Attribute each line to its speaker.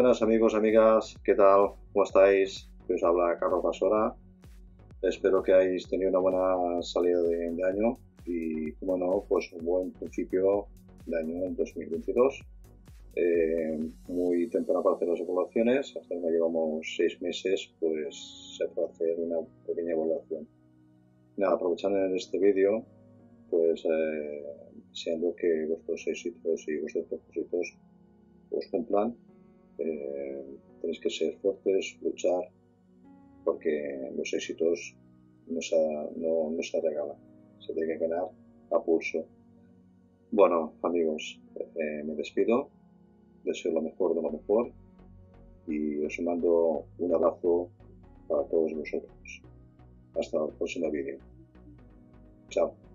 Speaker 1: buenas amigos, amigas, ¿qué tal? ¿Cómo estáis? Os habla Carlos Basora. Espero que hayáis tenido una buena salida de año y, como no, pues un buen principio de año 2022. Muy temprano para hacer las evaluaciones, hasta que no llevamos 6 meses, pues se puede hacer una pequeña evaluación. Nada, aprovechando en este vídeo, pues deseando que vuestros éxitos y vuestros propósitos os cumplan. Tenéis que ser fuertes, luchar, porque los éxitos no se regalan, se tiene que ganar a pulso. Bueno, amigos, me despido, deseo lo mejor de lo mejor y os mando un abrazo para todos vosotros. Hasta el próximo vídeo. Chao.